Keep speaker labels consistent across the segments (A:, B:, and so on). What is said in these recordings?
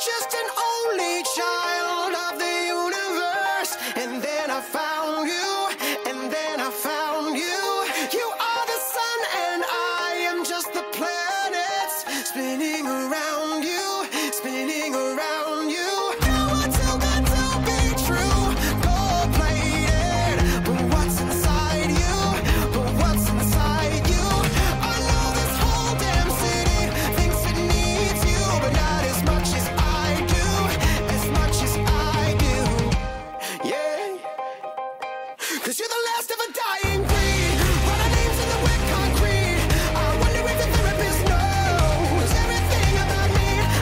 A: just an only child of the universe. And then I found you, and then I found you. You are the sun and I am just the planets spinning around you, spinning around you. You are too good to be true, gold-plated. But what's inside you? But what's inside you? I know this whole damn city thinks it needs you, but not as much as I do, as much as I do. Yeah. 'Cause you're the last of a dying breed. Write our names in the wet concrete. I wonder if the therapist knows everything about me.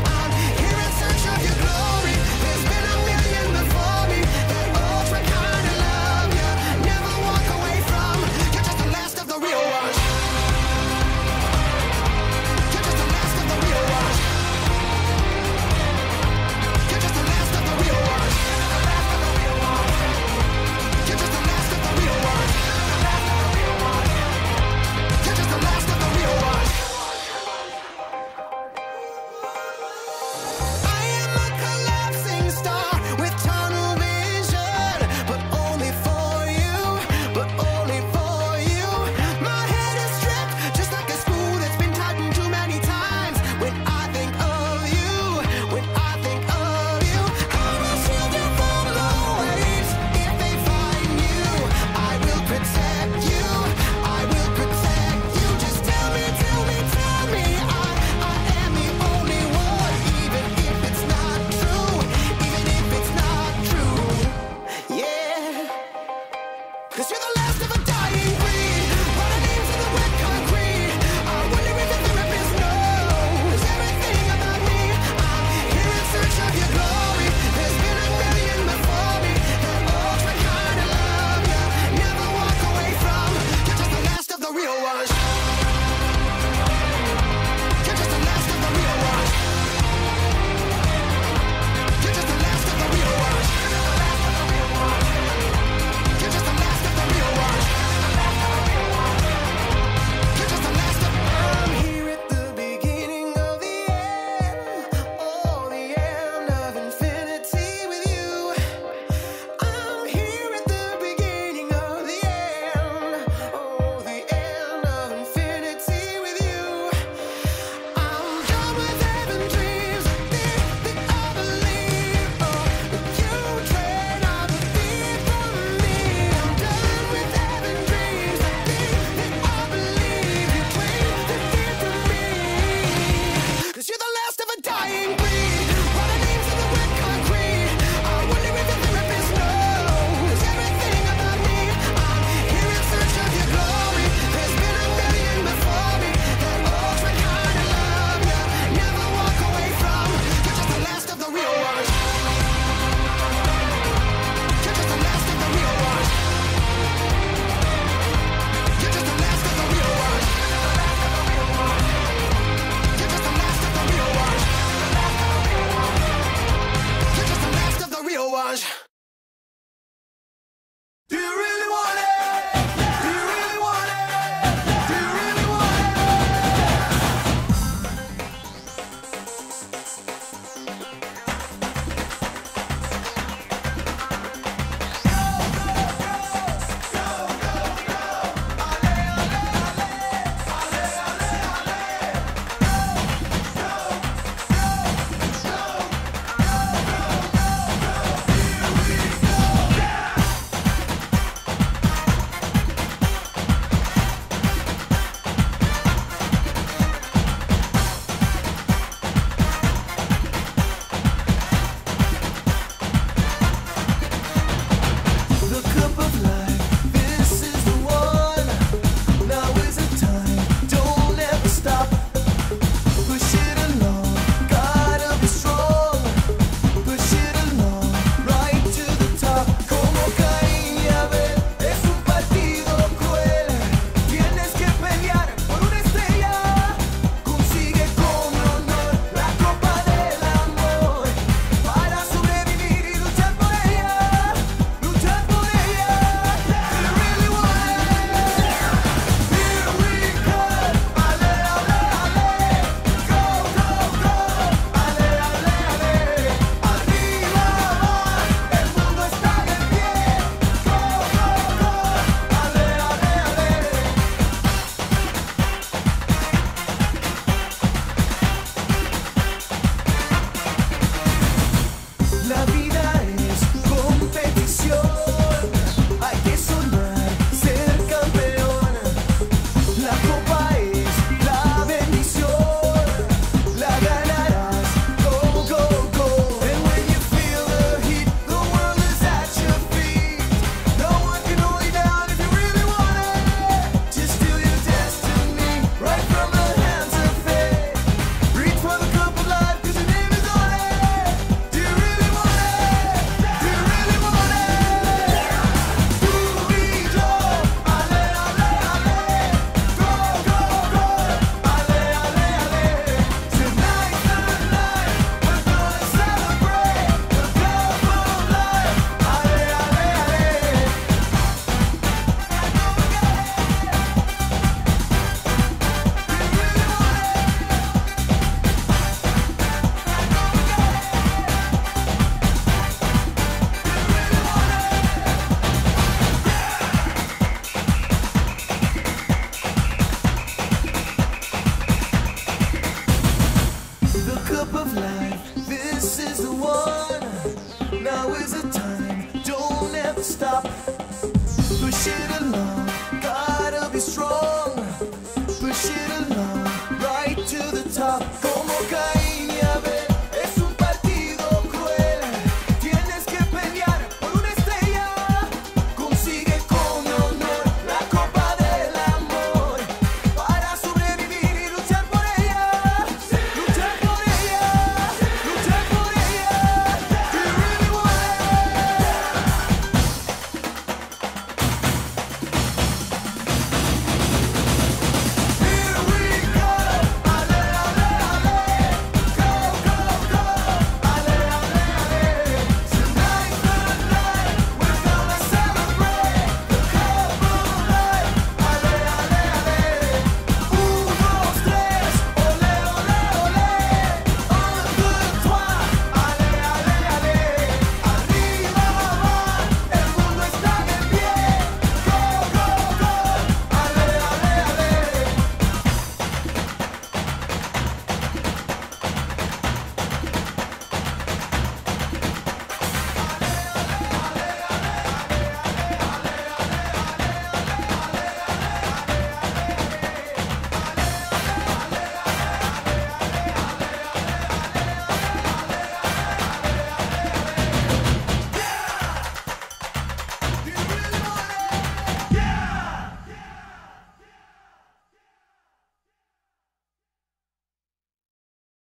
B: cup of life, this is the one.